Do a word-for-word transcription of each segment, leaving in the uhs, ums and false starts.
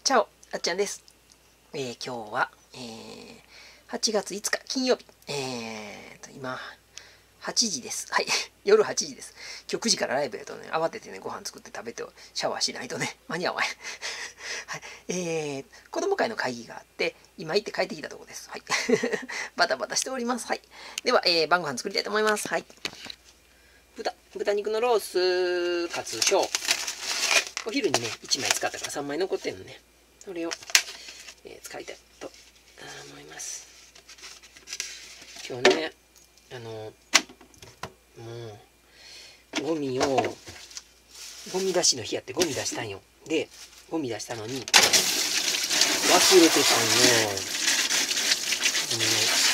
チャオ、あっちゃんです。えー、今日は、えー、はちがついつか金曜日。えーと、今、はちじです。はい。夜はちじです。今日くじからライブやとね、慌ててね、ご飯作って食べてシャワーしないとね、間に合わへん。はい。えー、子供会の会議があって、今行って帰ってきたところです。はい。バタバタしております。はい。では、えー、晩ご飯作りたいと思います。はい。豚、豚肉のロース、カツ、小。お昼にね、いちまい使ったからさんまい残ってんのね。それを、えー、使いたいと思います。今日ね、あの、もう、ゴミを、ゴミ出しの日やってゴミ出したんよ。で、ゴミ出したのに、忘れてたんよ。あのね、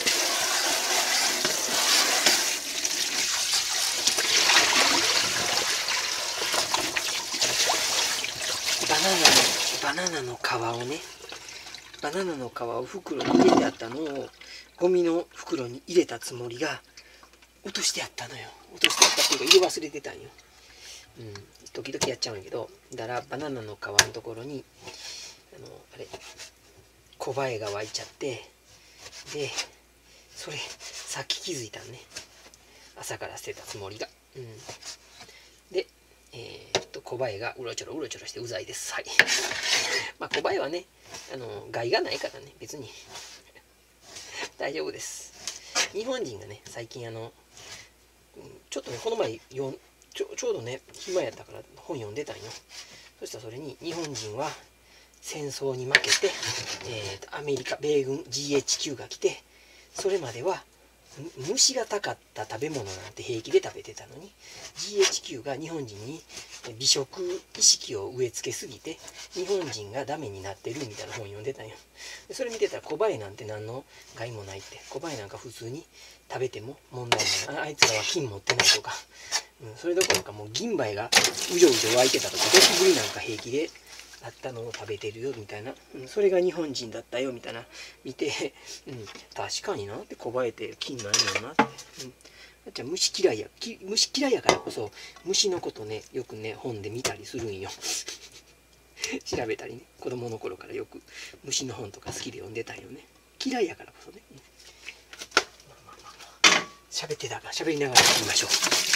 バナナの、バナナの皮をね、バナナの皮を袋に入れてあったのをゴミの袋に入れたつもりが落としてあったのよ。落としてあったっていうか入れ忘れてたんよ。うん、時々やっちゃうんやけど、だからバナナの皮のところにあのあれ小バエが湧いちゃって、でそれさっき気づいたんね。朝から捨てたつもりが。うん、でえー、っと小バエがうろちょろうろちょろしてうざいです。はい。まあ小バエはね、あの害がないからね、別に大丈夫です。日本人がね、最近あのちょっとね、この前よちょちょうどね暇やったから本読んでたんよ。そしたらそれに日本人は戦争に負けて、えー、とアメリカ米軍 ジーエイチキュー が来て、それまでは虫がたかった食べ物なんて平気で食べてたのに ジーエイチキュー が日本人に美食意識を植え付けすぎて日本人がダメになってるみたいな本読んでたんよ。それ見てたら小バエなんて何の害もないって、小バエなんか普通に食べても問題ない、あいつらは菌持ってないとか、うん、それどころかもう銀バエがうじょうじょ湧いてたとかゴキブリなんか平気であったのを食べてるよみたいな、うん、それが日本人だったよみたいな見て、うん、確かになって小バエって菌ないもんなって、うん、あっちゃん虫嫌いやき虫嫌いやからこそ虫のことねよくね本で見たりするんよ。調べたりね、子供の頃からよく虫の本とか好きで読んでたんよね。嫌いやからこそね、うん、まあまあまあまあ喋ってたから喋りながら言いましょう。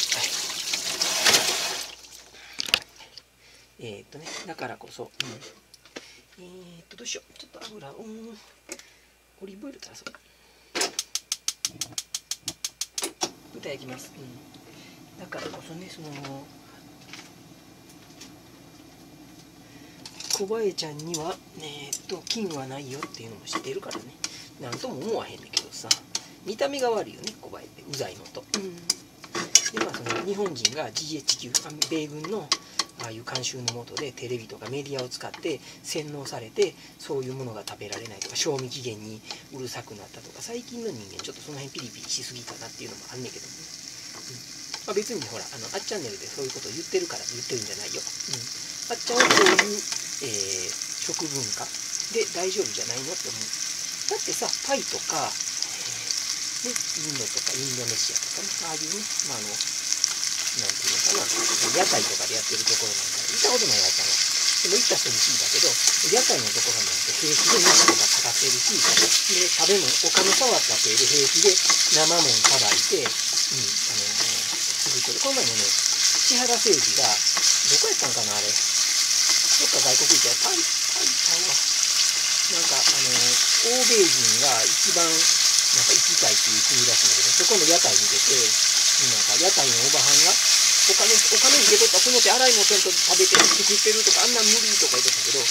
はい、えー、っとねだからこそ、うん、えー、っとどうしよう、ちょっと油をオリーブオイルからそう豚焼きます、うん、だからこそねその小バエちゃんにはえー、っと菌はないよっていうのも知ってるからね、なんとも思わへんねんけどさ、見た目が悪いよね小バエって、うざいのと、うん、でまあその日本人が ジーエイチキュー 米軍のああいう慣習のもとでテレビとかメディアを使って洗脳されてそういうものが食べられないとか賞味期限にうるさくなったとか、最近の人間ちょっとその辺ピリピリしすぎかなっていうのもあんねんけどもね、うん、まあ、別にほらあのあっチャンネルでそういうことを言ってるから言ってるんじゃないよ、うん、あっちゃんはそういう、えー、食文化で大丈夫じゃないのって思う。だってさタイとか、えーね、インドとかインドネシアとかね、ああいうね、まああのなんていうのかな、屋台とかでやってるところなんか行ったことないわけは。でも行った人に聞いたけど、屋台のところなんて平気で虫とかかかってるし、で食べ物お金触ったせいで平気で生もんさばいて、うん、あのするけど、この前もね千原誠二がどこやったんかなあれ、どっか外国行ったらタイタイちゃうわ、なんかあの欧米人が一番なんか行きたいっていう国らしいんだけど、そこの屋台に出て、なんか屋台のおばはんがお金お金受け取ったその手洗いもせんと食べてる作ってるとかあんなん無理とか言ってたけど、うん、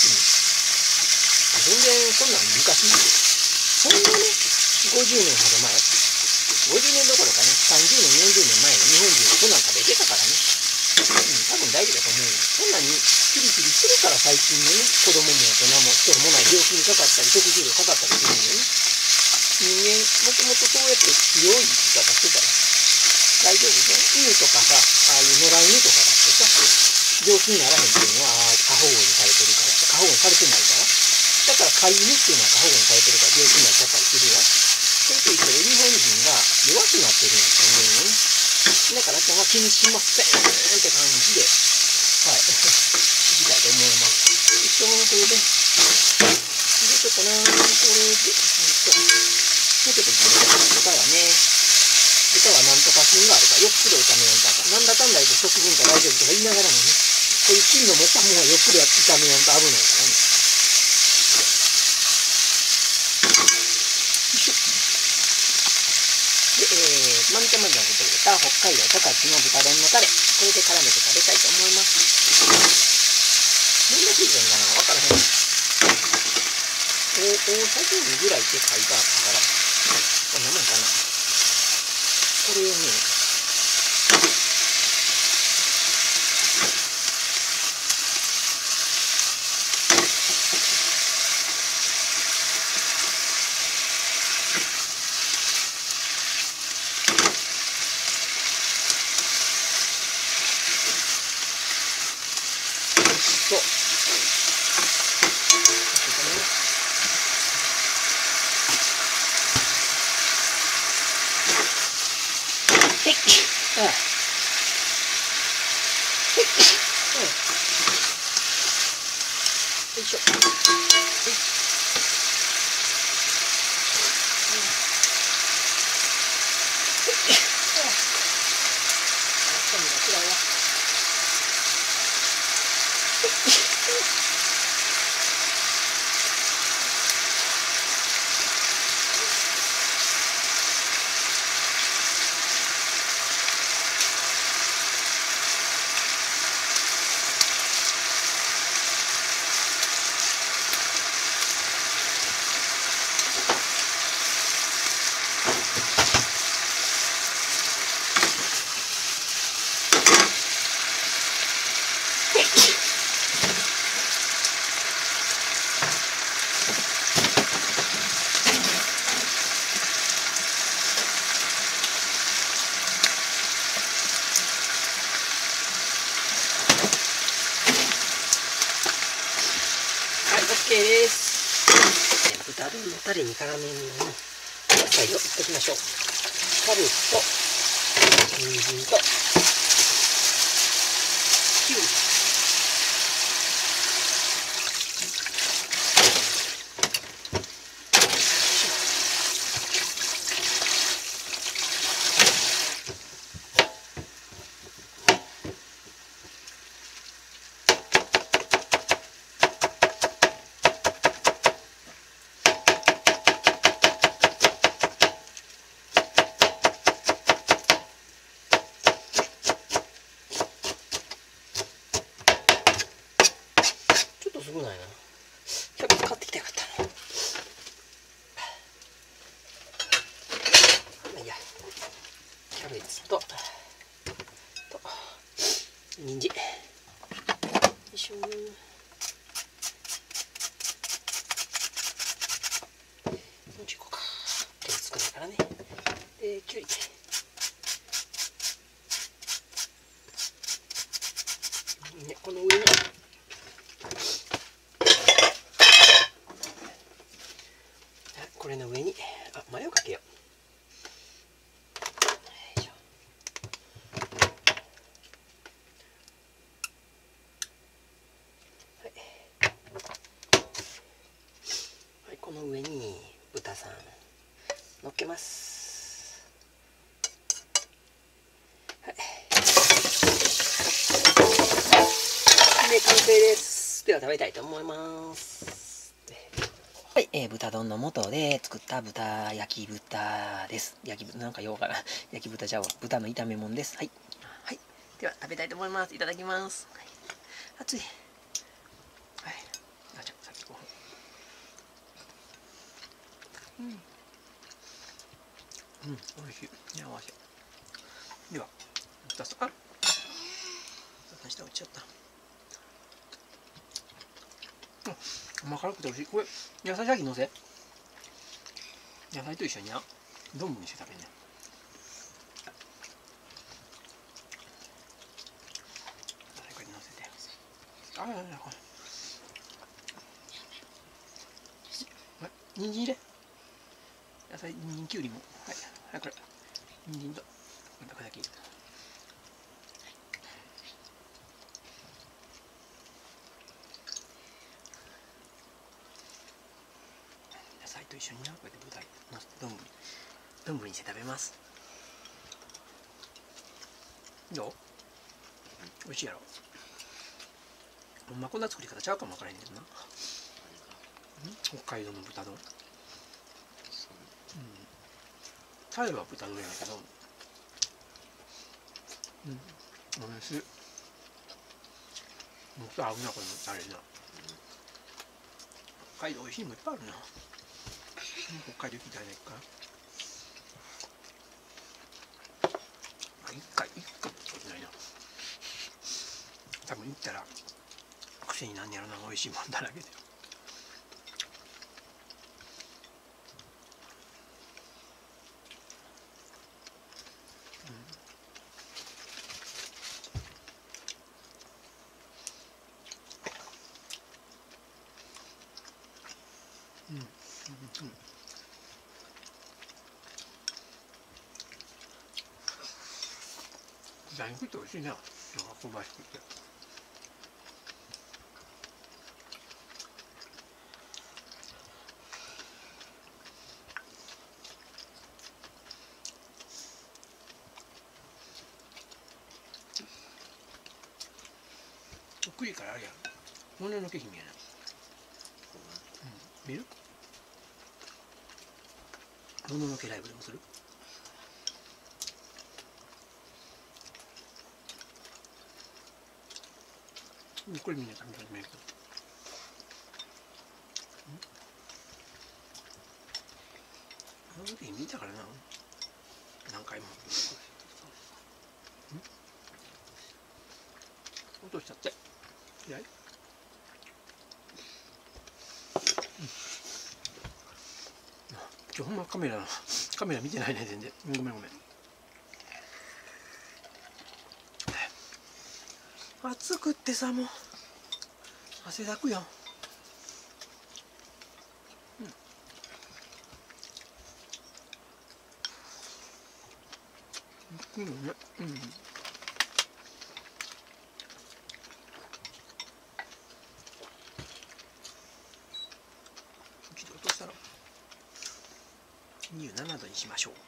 全然そんなん昔そんなねごじゅうねんほど前、ごじゅうねんどころかねさんじゅうねんよんじゅうねんまえの日本人はそんなん食べてたからね、うん、多分大丈夫だと思うよ。そんなにピリピリしてるから最近のね子供も大人も人もない病気にかかったり食中毒かかったりするんだよね。人間もともとそうやって強い生き方してたら大丈夫ね。犬とかさ、ああいう野良犬とかだってさ、病気にならへんっていうのは過保護にされてるから、過保護にされてないから、だから飼い犬っていうのは過保護にされてるから病気になっちゃったりするよ。それと一緒で日本人が弱くなってるんですよね。だからちゃんは気にしませんって感じで、はい、いきたいと思います。一応それでどうしようかな。これで、えっともうちょっと豚はね、豚はなんとか菌があるからよっくり炒めやんとあかん。なんだかんだ言うと食文化大丈夫とか言いながらもね、こういう菌の持ったもんはよっくり炒めやんと危ないからね。で、えー、満点までのことでた北海道十勝の豚丼のタレ、これで絡めて食べたいと思います。どんなチーズかな、わからへん。大さじにぐらいって書いてあったから、こんなもんかな。これをね、そう。はい。ああ。はい。よいしょ。はい。OK です。豚丼のタレに絡めるのに野菜をいっときましょう。キャベツと人参ときゅうり、少ないな。キャベツ買ってきてよかったな。まあいいや。キャベツとと人参。よいしょ。こっち行こうか。キャベツ少ないからね。で、きゅうり。ね、この上に。これの上にあマヨかけよう。よいしょ。はい、はい、この上に豚さん乗っけます。はい、で完成です。では食べたいと思います。はい、えー、豚丼の素で作った豚焼き豚です。焼き豚なんかようから焼き豚じゃわ豚の炒め物です。はい、はい、では食べたいと思います。いただきます。はい、熱い。はい、あじゃさっきご飯。うん、うん、美味しい。いや、美味しい。では、豚さん、あ、豚下落ちちゃった。甘辛くて美味しい。これ野菜先のせ野菜と一緒にな丼にして食べんね。これにのせてああこれ人参入れ野菜人参きゅうりもはいはいこれ人参とこれだけ入れた。 と一緒にな、こうやって豚のせて丼丼にして食べます。どう？美味しいやろ。ほんまこんな作り方ちゃうかもわからへんけどな。北海道の豚丼。タイは豚丼やけど、うん、おいしい。もっと合うな、このタレな。北海道おいしいのもいっぱいあるな。北海道行きたいねっから。一回一回も食べないな。多分行ったら癖になんやろな、美味しいもんだらけで。うん。うん。うん。豚肉って美味しいな。なんか香ばしくて。栗からあれやん。もののけ姫やな。うん。見る？もののけライブでもする？これみんな食べ始めるけど。もののけ姫見たからな。何回も。落としちゃって。やい。今日ほんまカメラカメラ見てないね全然。ごめんごめん。暑くってさ、もう汗だくやん。うんうんね。うん。一度落としたらにじゅうななどにしましょう。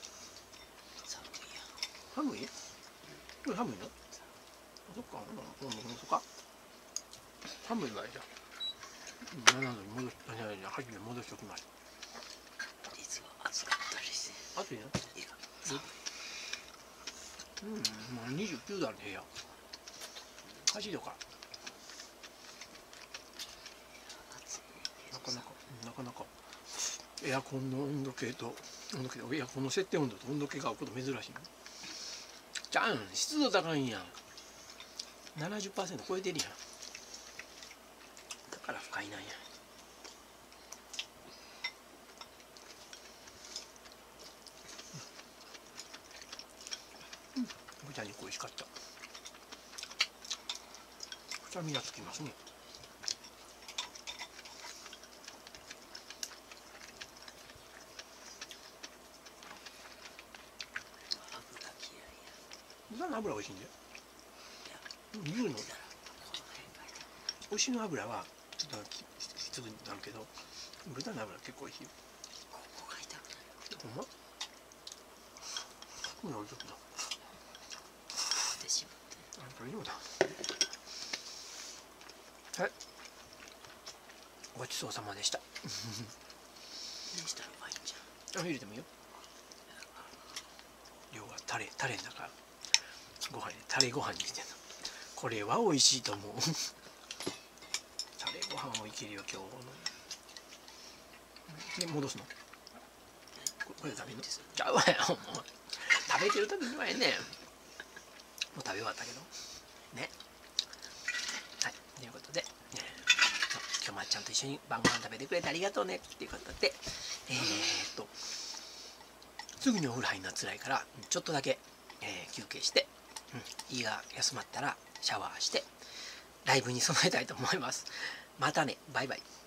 寒いやん。寒い？これ寒いの？あ、そっか。ほんまそっか。寒いわじゃあ。ななどに戻し、はちどに戻しておきます。 実は暑かったりして。 暑いな。いや、寒い。うん、もうにじゅうきゅうどあるねや。はちどか。なかなか、なかなか。エアコンの温度計と、温度計、エアコンの設定温度と温度計が合うこと珍しい。じゃん、湿度高いんやん。ななじゅっパーセント 超えてるやん。だから不快なんや。うん、豚肉美味しかった。臭みがつきますね。豚の油美味しいんだよ。牛の牛の油はちょっときつくなるけど、豚の油結構美味しいよ。 ここが痛くなる。 ほんま？こんな美味しいな。 でしまって。 あんたいいのだ。はい。ごちそうさまでした。 何したらうまいんじゃん。 あ、入れてもいいよ。量はタレ、タレだから。ご飯にタレご飯にしてんの。これは美味しいと思う。タレご飯もいけるよ今日の。で戻すの。これで食べるの？ちゃうわよ。もう食べてる時にはええねん。もう食べ終わったけど。ね。はい。ということで、えー、今日まっちゃんと一緒に晩ご飯食べてくれてありがとうねっていうことで、えー、っとすぐにお風呂入るのは辛いからちょっとだけ、えー、休憩して。うん、胃が休まったらシャワーしてライブに備えたいと思います。またね、バイバイ。